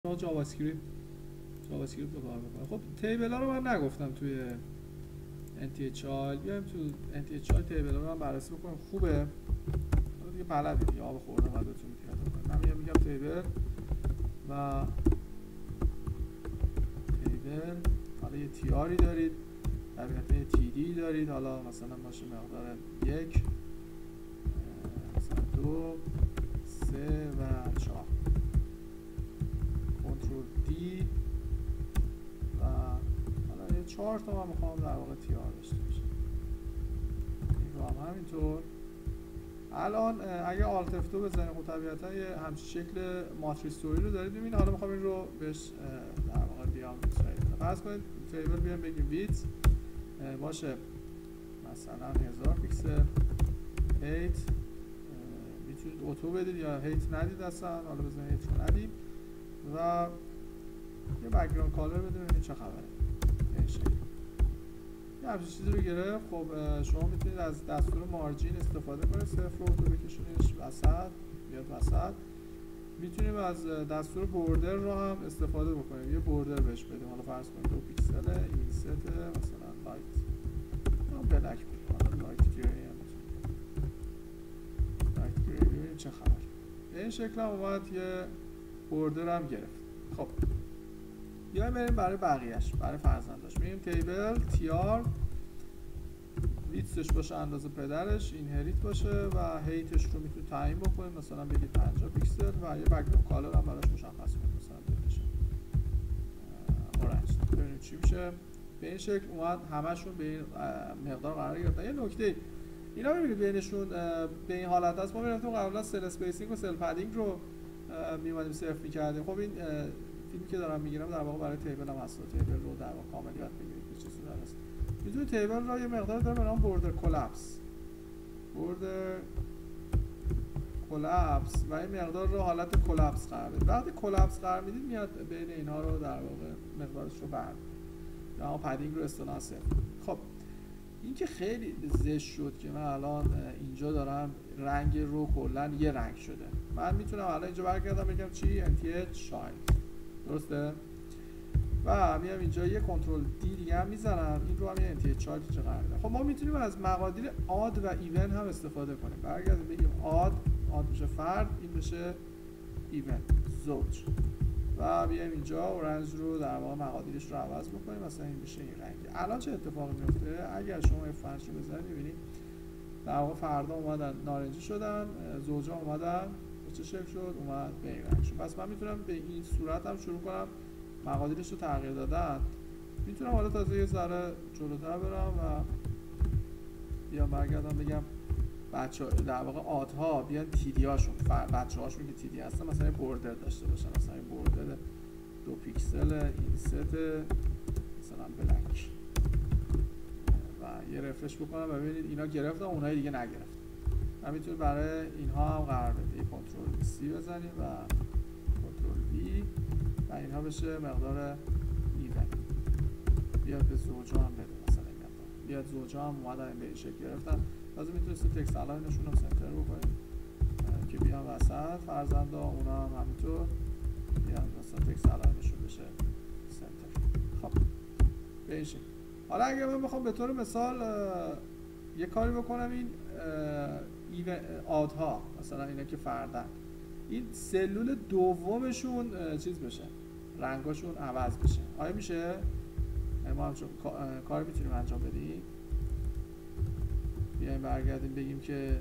جاوا اسکریپت رو کار میکنه. خب تیبل ها رو من نگفتم توی NTHL. بیایم تو NTHL تیبل ها رو هم بررسی بکنیم. خوبه حالا دیگه بلدی دیگه، آب خورده قدرتون میاد. من میگم تیبل و تیبل، حالا یه تیاری دارید، طبیعتا یه TD دارید، حالا مثلا باشه مقدار 1 مثلا 2 3 و 4 کنترل دی و حالا یه 4 تا من میخوام در واقع تیار داشته باشه. این رو هم همینطور. الان اگه آلت F2 بزنیم خب طبیعتا یه همچین شکل ماتریستوری رو دارید. ببین حالا میخوام این رو بهش در واقع بیام فرض کنید تیبل بیام بگیم ویدث باشه مثلا 1000 پیکسل، هیت میتونید اتو بدید یا هیت ندید اصلا، حالا بزنید هیت رو ندید و یه بک‌گراند کالر بدیم ببینید چه خبره. این شکل یه همچین چیزی رو گرفت. خب شما میتونید از دستور مارجین استفاده کنید، صفر رو اتو بکشونیدش وسط بیاد وسط. میتونیم از دستور بوردر رو هم استفاده بکنیم، یه بوردر بهش بدیم، حالا فرض کنید 2 پیکسل اینست مثلا لایت یا بلک بود، لایت گری هم لایت گری. ببینید چه خبر. به این شکل هم اومد یه بوردر هم گرفت. خب بیایم بریم برای بقیهش، برای فرزنداش. میگیم تیبل تیار ویدثش باشه اندازه پدرش، اینهریت باشه و هیتش رو میتونید تعیین بکنید، مثلا بگید 50 پیکسل و یه بک‌گراند کالر هم براش مشخص کنید، مثلا بشه اورنج. ببینیم چی میشه. به این شکل اومد همشون به این مقدار قرار گرفتن. یه نکته اینا ببینید بینشون به این حالت هست. ما می‌رفتیم قبلا سل اسپیسینگ و سل پدینگ رو می‌اومدیم صفر می‌کردیم. خب این فیلمی که دارم میگیرم در واقع برای تیبل هم هست. تیبل رو در واقع کامل یاد بگیرید که چه صورت هست. میتونید تیبل را یه مقدار داره به نام بوردر کلاپس و این مقدار رو حالت کلاپس قرار بدید. وقتی کلاپس قرار میدید میاد بین اینها رو در واقع مقدارش رو برد یا پدینگ رو اصطلاحاً صفر. خب این که خیلی زشت شد که من الان اینجا دارم رنگ رو کلا یه رنگ شده. من میتونم الان اینجا برگردم بگم چی NTH شاین، درسته؟ و میام اینجا یه کنترل دی دیگه هم میزنم، این رو هم یه NTH چارت چه قرار بده. خب ما میتونیم از مقادیر آد و ایون هم استفاده کنیم. برگردیم بگیم آد بشه فرد، این بشه ایون زوج و بیایم اینجا اورنج رو در واقع مقادیرش رو عوض بکنیم، مثلا این بشه این رنگ. الان چه اتفاقی میفته؟ اگر شما F5 رو بزنید میبینید در واقع فردا اومدن نارنجی شدن، زوجا اومدن به چه شکل شد؟ اومد به این رنگ شد. پس من میتونم به این صورت هم شروع کنم مقادیرش رو تغییر دادن. میتونم حالا تازه یه ذره جلوتر برم و بیام برگردم بگم بچه در واقع آدها بیان تیدی هاشون بچه هاشون که تیدی هستن مثلا یه بوردر داشته باشن، مثلا یه بوردر 2 پیکسل اینست مثلا بلک و یه رفرش بکنم و ببینید اینا گرفتن اونایی دیگه نگرفتن. من میتونم برای اینها هم قرار بده یه کنترل سی بزنیم و کنترل وی و اینها بشه مقدار ایون. بیاد به زوجا هم بده، مثلا این مقدار بیاد زوجا هم اومدن به این شکل گرفتن. لازم میتونستید تکست الاینشون هم سنتر بکنید که بیان وسط فرزندا، اونا هم همینطور بیان مثلا تکست الاینشون بشه سنتر. خب به این شکل. حالا اگر من بخوام به طور مثال یه کاری بکنم این آدها مثلا اینا که فردن این سلول دومشون چیز بشه، رنگاشون عوض بشه، آیا میشه؟ ما هم کار میتونیم انجام بدیم. بیایم برگردیم بگیم که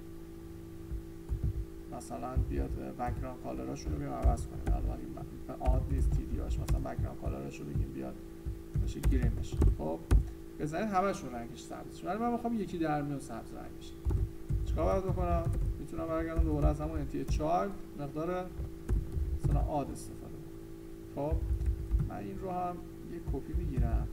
مثلا بیاد بک‌گراند کالراشون رو بیام عوض کنیم. الان این آد نیست TD هاش، مثلا بک‌گراند کالرش رو بگیم بیاد بشه گرین بشه. خب بزنید همشون رنگش سبز شه، ولی من میخوام یکی در میون سبز رنگ بشه. چیکار باید بکنم؟ میتونم برگردم دوباره از همون NTH چارت مقدار مثلا آد استفاده کنم. خب من این رو هم یه کپی میگیرم،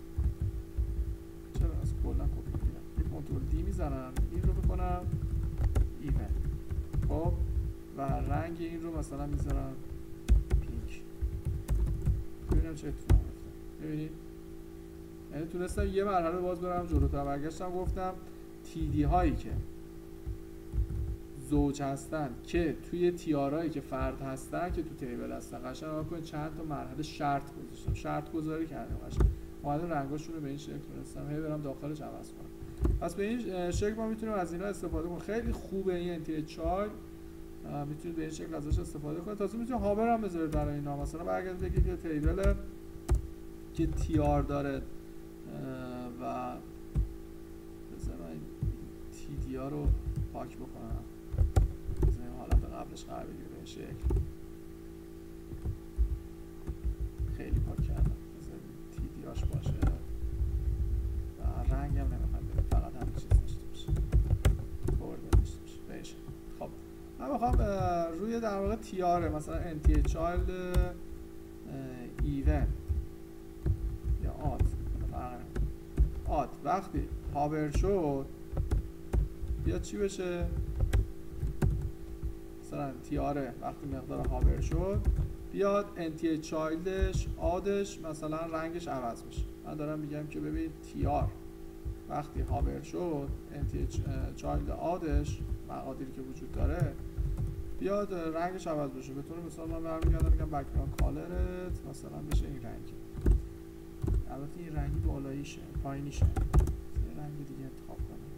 چرا از کلا کپی میگیرم، یه کنترل دی میزنم، این رو بکنم ایون. خب و رنگ این رو مثلا میذارم پینک. ببینم چه اتفاقی میفته. ببینید یعنی تونستم یه مرحله باز برم جلوتر. برگشتم گفتم TD هایی که زوج هستن که توی تیارایی که فرد هستن که تو تیبل هستن. قشنگ نگاه کنید چند تا مرحله شرط گذاشتم، شرط گذاری کردم، قشنگ اومدم رنگاشون رو به این شکل تونستم هی برم داخلش عوض کنم. پس به این شکل ما میتونیم از اینا استفاده کنیم. خیلی خوبه این انتی چایلد، میتونید به این شکل ازش استفاده کنید. تازه میتونید هاور هم بذارید برای اینا. مثلا برگردید بگید که تیبل که تیار داره و بذارم تی دی ها رو پاک بکنم، بذاریم حالت قبلش قرار بگیره به این شکل. خیلی پاک کردم، بذاریم تی دی هاش باشه و رنگ هم نمیخوام بده، فقط همین چیز داشته باشه، برده داشته باشه به این شکل. خب من بخوام روی در واقع تیاره مثلا انتی چایلد ایون یا آد وقتی هاور شد بیاد چی بشه؟ مثلا تیاره وقتی مقدار هاور شد بیاد انتی چایلدش آدش مثلا رنگش عوض بشه. من دارم میگم که ببین تیار وقتی هاور شد انتی چایلد آدش مقادیری که وجود داره بیاد رنگش عوض بشه. به طور مثال من برمیگردم میگم بک‌گراند کالرت مثلا بشه این رنگی. البته این رنگی بالاییشه، پایینیشه، یه رنگ دیگه انتخاب کنیم.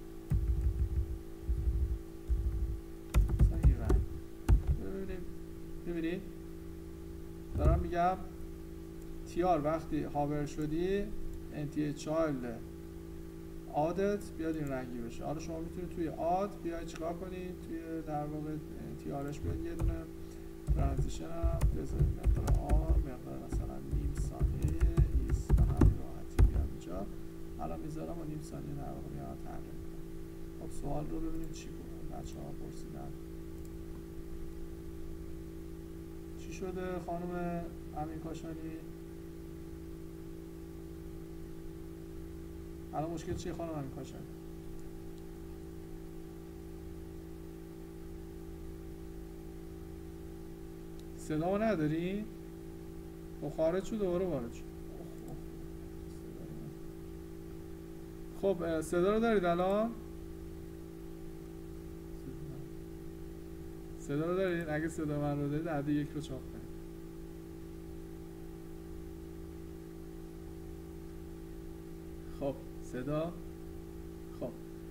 مثلا این رنگ ببینید دارم میگم تیار وقتی هاور شدی انتی چایلد آدت بیاد این رنگی بشه. حالا شما میتونید توی آد بیاید چیکار کنید، توی در واقع تیارش بیاد یه دونه ترانزیشن هم بذارید مقدار آن مقدار مثلا نیم ثانیه ایست و همین راحتی بیاد اینجا. الان میذارم و نیم ثانیه در واقع میاد تغییر میکنم. خب سوال رو ببینیم چی بود بچه ها پرسیدن. چی شده خانم امین کاشانی؟ الان مشکل چیه خانم امین کاشانی؟ صدا نداری؟ خب خارج شد دوباره وارد شد. خب صدا رو دارید الان؟ صدا رو دارید؟ اگه صدا من رو دارید عدد یک رو چاپ کنید. خب صدا؟ خب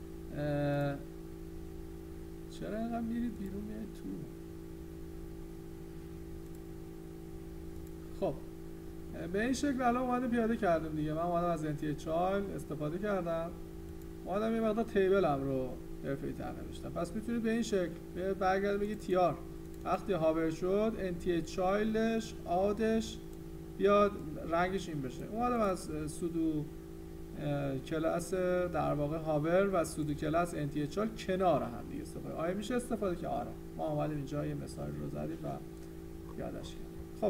چرا اینقدر میرید بیرون میاید تو؟ خب به این شکل الان اومدیم پیاده کردیم دیگه. من اومدم از انتی چایلد استفاده کردم، اومدم یه مقدار تیبلم رو حرفه‌ای تر نوشتم. پس میتونید به این شکل برگردید بگید تیار وقتی هاور شد انتی چایلدش آدش بیاد رنگش این بشه. اومدم از سودو کلاس در واقع هاور و سودو کلاس انتی چایلد کنار هم دیگه استفاده. آیا میشه استفاده که آره. ما اومدیم اینجا یه مثال رو زدیم و یادش کردیم. خب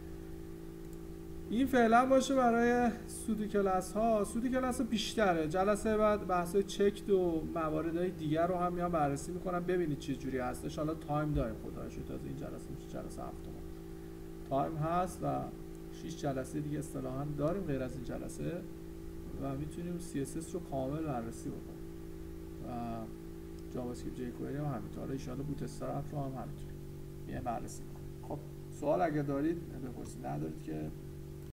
این فعلا باشه برای سودو کلاس ها. سودو کلاس ها بیشتره. جلسه بعد بحث چک و مواردهای دیگر رو هم میام بررسی میکنم ببینید چه جوری هستش. حالا تایم داریم خدا رو شکر، تازه این جلسه میشه جلسه هفتم تایم هست و 6 جلسه دیگه اصطلاحاً داریم غیر از این جلسه و میتونیم CSS رو کامل بررسی بکنیم و جاوا اسکریپت jQuery هم همینطور. ان شاءالله بوت استرپ رو هم همینطور میایم بررسی میکنیم. خب سوال اگه دارید بپرسید، ندارید که